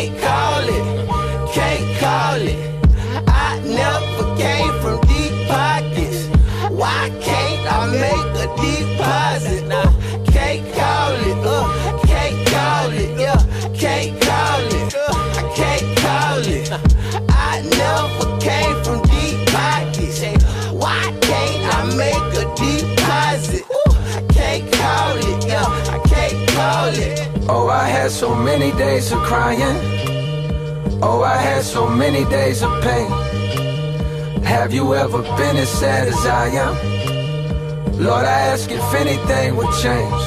can't call it, can't call it. I never came from deep pockets. Why can't I make a deposit? Nah, can't call it, can't call it, yeah, can't call it, I can't call it. I never came from deep pockets. Why can't I make a deposit? I can't call it, yeah, I can't call it. Oh, I had so many days of crying. Oh, I had so many days of pain. Have you ever been as sad as I am? Lord, I ask if anything would change.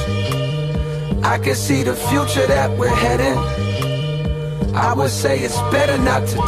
I can see the future that we're heading. I would say it's better not to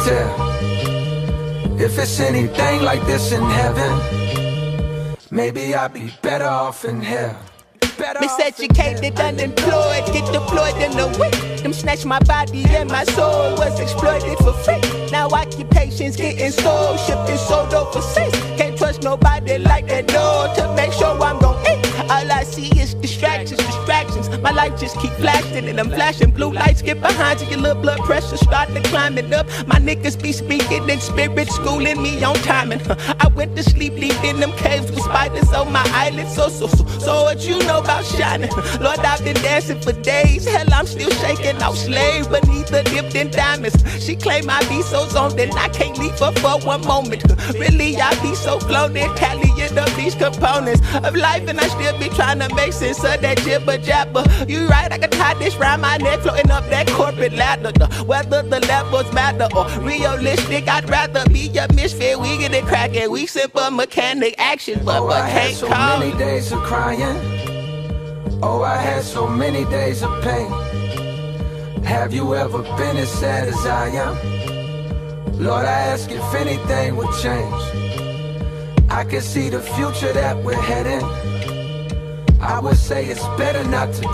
tell. If it's anything like this in heaven, maybe I'd be better off in hell. Miseducated, unemployed, get deployed in the week. Them snatched my body and my soul was exploited for free. Now occupations getting sold, shipping sold overseas. Can't trust nobody like that, no, to make sure I'm gon' eat. All I see is distractions, distractions. My life just keep flashing and I'm flashing blue lights. Get behind you, your little blood pressure starting to climbing up. My niggas be speaking in spirit, schooling me on timing. I went to sleep, leaving them caves with spiders on my eyelids. So what you know about shining? Lord, I've been dancing for days. Hell, I'm still shaking out slave beneath the dipped in diamonds. She claim I be so zoned and I can't leave her for one moment. Really, I be so floated, tallying up these components of life, and I still be trying to make sense of that jibber jabber. You right, I can tie this round my neck, floating up that corporate ladder. Whether the levels matter or realistic, I'd rather be a misfit. We get it cracking, we simple mechanic action, but I can't had so call many days of crying. Oh, I had so many days of pain. Have you ever been as sad as I am? Lord, I ask if anything would change. I can see the future that we're heading. I would say it's better not to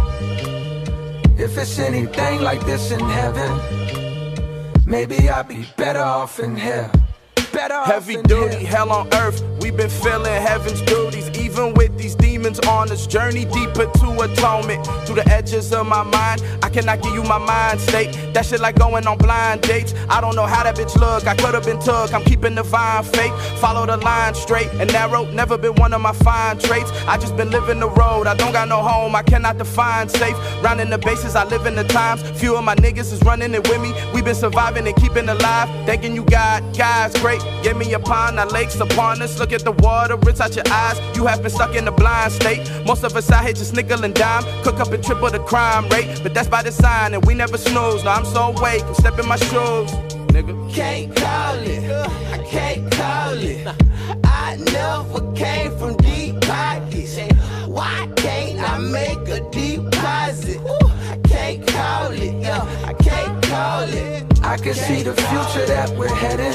tell. If it's anything like this in heaven, maybe I'd be better off in hell. Heavy duty, hell on earth, we've been feeling heaven's duties. Even with these demons on this journey deeper to atonement. Through the edges of my mind, I cannot give you my mind state. That shit like going on blind dates. I don't know how that bitch look, I could've been took. I'm keeping divine faith, follow the line straight and narrow. Never been one of my fine traits. I just been living the road, I don't got no home, I cannot define safe. Rounding the bases, I live in the times. Few of my niggas is running it with me. We been surviving and keeping alive. Thanking you God, God's great. Give me a pond, our lakes upon us. Look at the water, rinse out your eyes. You have been stuck in a blind state. Most of us out here just nickel and dime. Cook up and triple the crime rate. But that's by design and we never snooze. Now I'm so awake, I'm stepping my shoes, nigga. Can't call it, I can't call it. I never came from deep pockets. Why can't I make a deposit? I can't call it, yeah, I can't call it. I can see the future that we're heading.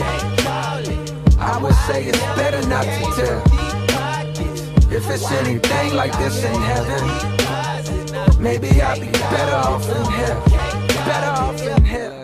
I would say it's better not to tell. If it's anything like this in heaven, maybe I'll be better off in hell. Better off in hell.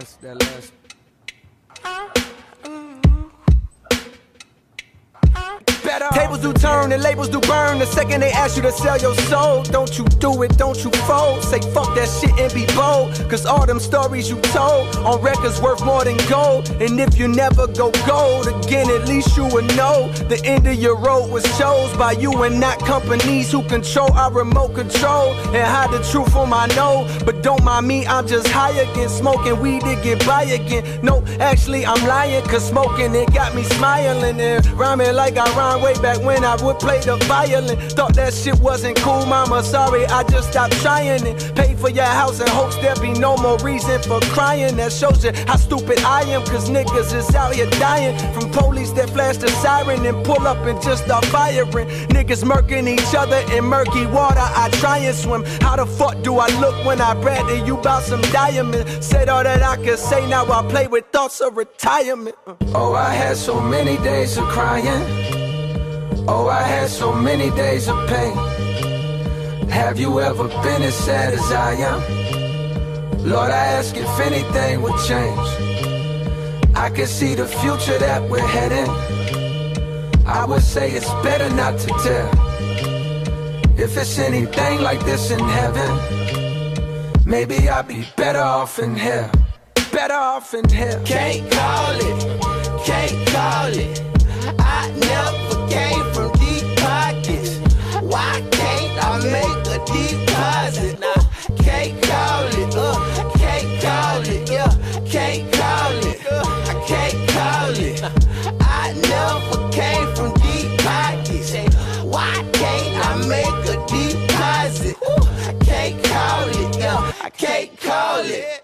Tables do turn and labels do burn. The second they ask you to sell your soul, don't you do it, don't you fold. Say fuck that shit and be bold. Cause all them stories you told on records worth more than gold. And if you never go gold again, at least you would know the end of your road was chose by you and not companies who control our remote control and hide the truth on my nose. But don't mind me, I'm just high again, smoking weed to get by again. No, actually I'm lying, cause smoking it got me smiling and rhyming like I rhyme way back when I would play the violin. Thought that shit wasn't cool, mama, sorry, I just stopped trying it. Paid for your house in hopes there be no more reason for crying. That shows you how stupid I am, cause niggas is out here dying from police that flash the siren and pull up and just start firing. Niggas murking each other in murky water, I try and swim. How the fuck do I look when I brag to you about some diamonds? Said all that I could say, now I play with thoughts of retirement. Oh, I had so many days of crying. Oh, I had so many days of pain. Have you ever been as sad as I am? Lord, I ask if anything would change. I can see the future that we're heading. I would say it's better not to tell. If it's anything like this in heaven, maybe I'll be better off in hell. better off in hell. Can't call it, can't call it. I never came from deep pockets. Why can't I make a deposit? Nah, can't call it, can't call it, yeah, can't call it, I can't call it. I never came from deep pockets. Why can't I make a deposit? I can't call it, yeah, I can't call it.